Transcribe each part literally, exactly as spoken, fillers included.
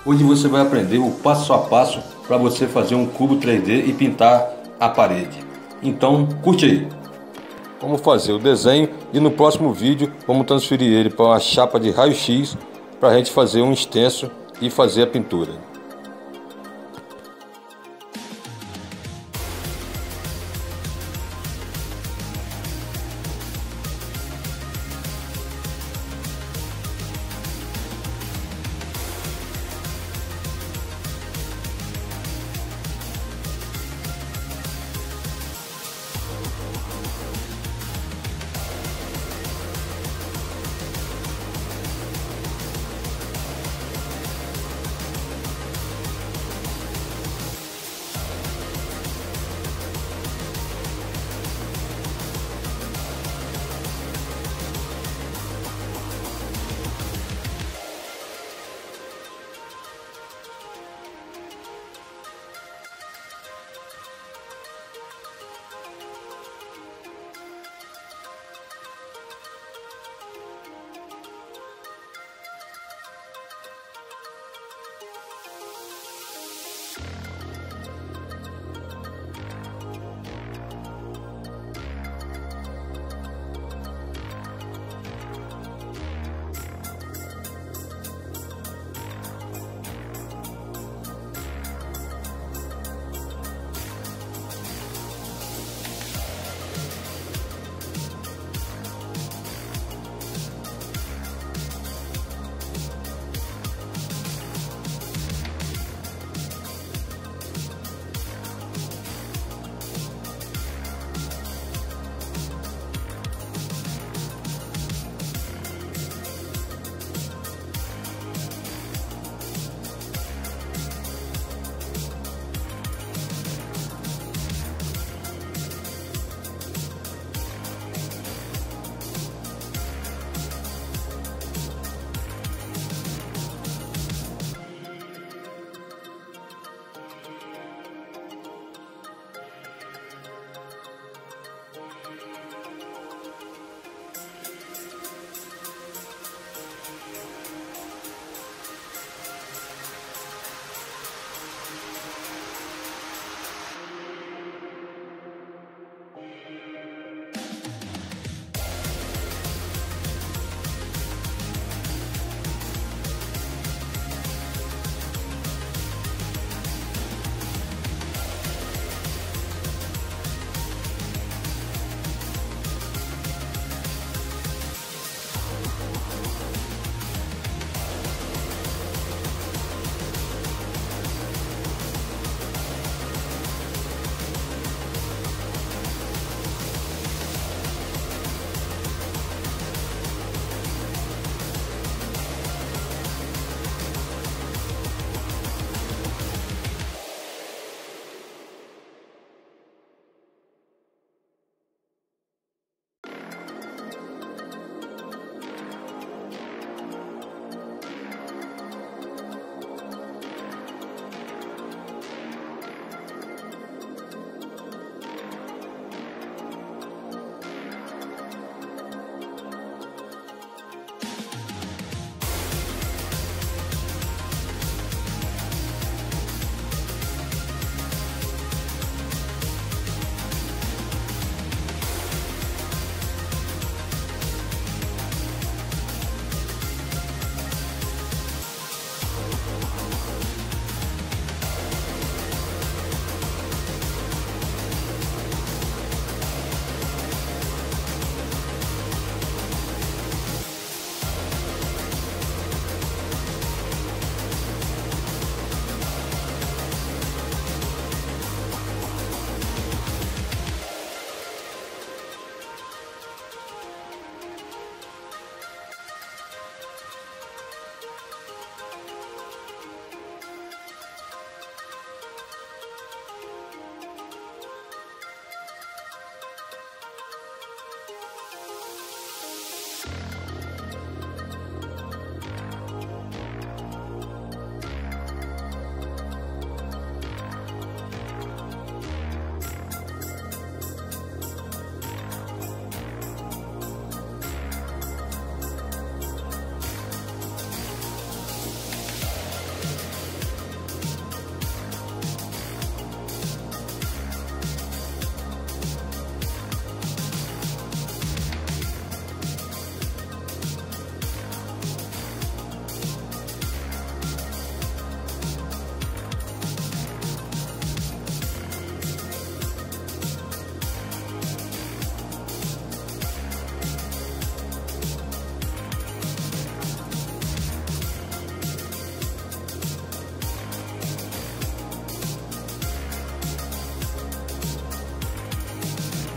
Hoje você vai aprender o passo a passo para você fazer um cubo três D e pintar a parede. Então, curte aí! Vamos fazer o desenho e no próximo vídeo vamos transferir ele para uma chapa de raio-x para a gente fazer um extenso e fazer a pintura.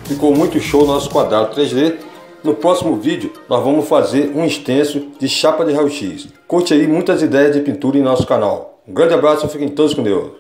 Ficou muito show o nosso quadrado três D. No próximo vídeo nós vamos fazer um extenso de chapa de raio-x. Curte aí muitas ideias de pintura em nosso canal. Um grande abraço e fiquem todos com Deus.